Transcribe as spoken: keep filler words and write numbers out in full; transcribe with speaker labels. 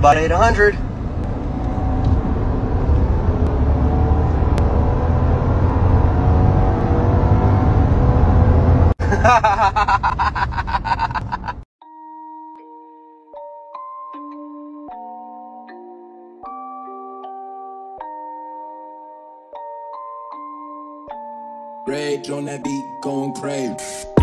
Speaker 1: Everybody at one hundred.
Speaker 2: Rage on that beat, going crazy.